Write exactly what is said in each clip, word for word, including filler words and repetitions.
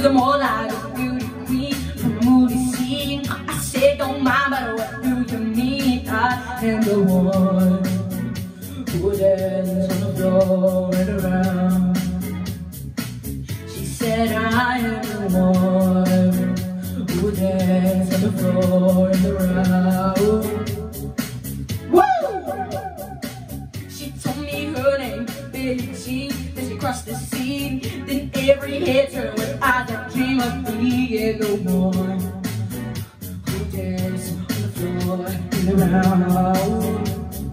them all like a beauty queen from a movie scene. I said don't mind, but what do you mean? I am the one who dances on the floor and around. She said I am the one who dances on the floor and around. She told me her name, Billie Jean. Then she crossed the scene. Then every head turned with eyes that dream of being the one who dances on the floor and around.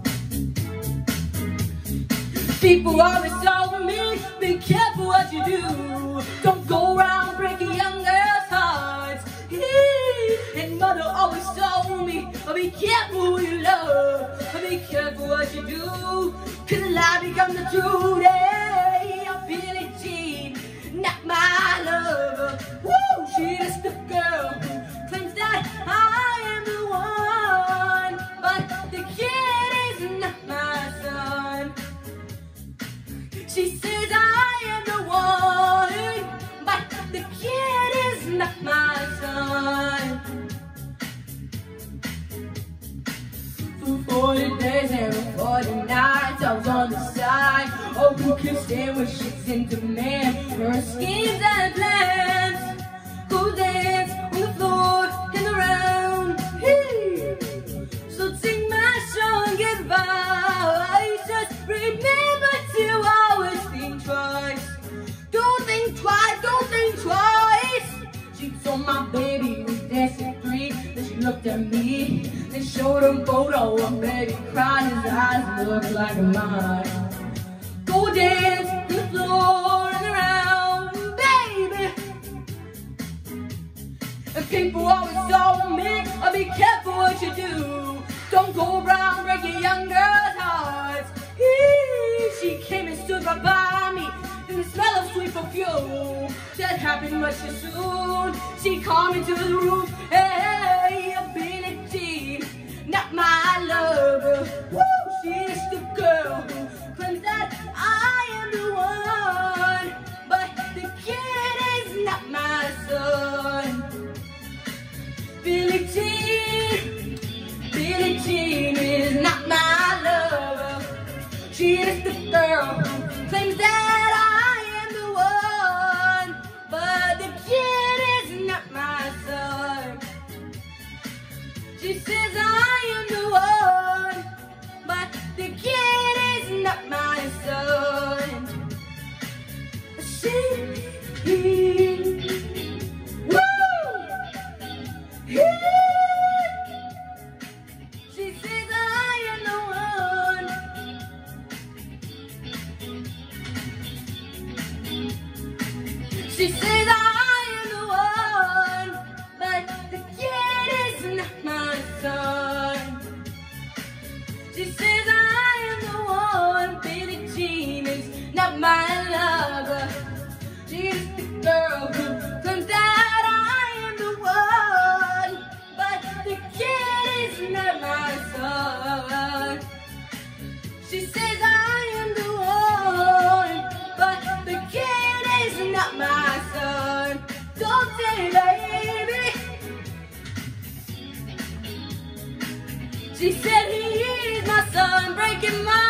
People always told me, be careful what you do. Don't go around breaking young girls' hearts. And mother always told me, be careful who you love. Be careful what you do, cause a lie becomes the truth. Hey, I'm Billie Jean, not my lover. Woo, she's the girl who claims that I am the one, but the kid is not my son. She says I am the one, but the kid is not my son. forty days and forty nights I was on the side. Oh, who can stand when shit's in demand? Her schemes and plans. Go dance on the floor and around. Hey. So sing my song goodbye. Just remember to always think twice. Don't think twice, don't think twice. She told my baby we danced at three. Then she looked at me. They showed him photo of baby cried. His eyes looked like mine. Go dance on the floor and around, baby. And people always told me, oh, be careful what you do. Don't go around breaking young girls' hearts. She came and stood right by me in the smell of sweet perfume. That happened much too soon. She called me to the room. Hey, a Billie Jean, not my lover. Woo, she's the girl who claims that I am the one, but the kid is not my son. Billie Jean, Billie Jean is not my lover. She is the girl who claims that I am the one, but the kid is not my son. She says I am the one, but the kid is not my son. She, woo, he, she says I am the one. She says I am the one, but the kid is not my son. She says I am the one, Billie Jean is not my lover. She's the girl who claims that I am the one, but the kid is not my son. She says I am the one, but the kid is not my son. Don't say baby. She said he is my son, breaking my